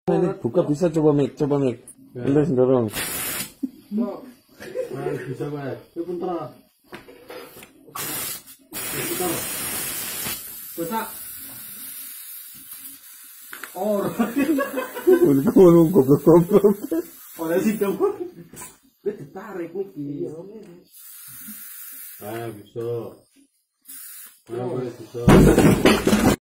Ini buka bisa coba Mik. Terus dorong. Bisa Pak. Itu puntra. Bisa. Ngono goblok. Oleh sih dong. Wis ditarik iki. Ah, bisa. Bisa.